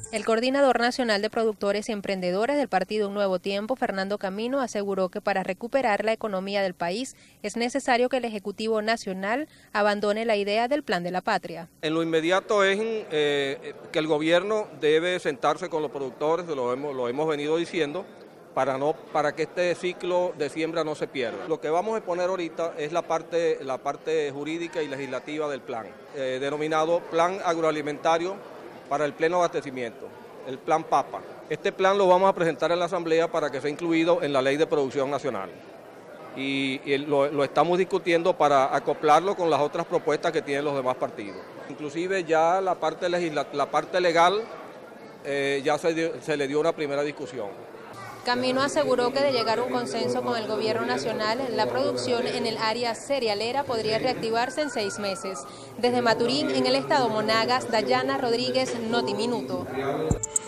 El coordinador nacional de productores y emprendedores del partido Un Nuevo Tiempo, Fernando Camino, aseguró que para recuperar la economía del país es necesario que el Ejecutivo Nacional abandone la idea del Plan de la Patria. En lo inmediato es que el gobierno debe sentarse con los productores, lo hemos venido diciendo, para que este ciclo de siembra no se pierda. Lo que vamos a exponer ahorita es la parte jurídica y legislativa del plan, denominado Plan Agroalimentario para el pleno abastecimiento, el Plan PAPA. Este plan lo vamos a presentar en la Asamblea para que sea incluido en la Ley de Producción Nacional. Y lo estamos discutiendo para acoplarlo con las otras propuestas que tienen los demás partidos. Inclusive ya la parte legal ya se le dio una primera discusión. Camino aseguró que de llegar a un consenso con el gobierno nacional, la producción en el área cerealera podría reactivarse en 6 meses. Desde Maturín, en el estado Monagas, Dayana Rodríguez, Noti Minuto.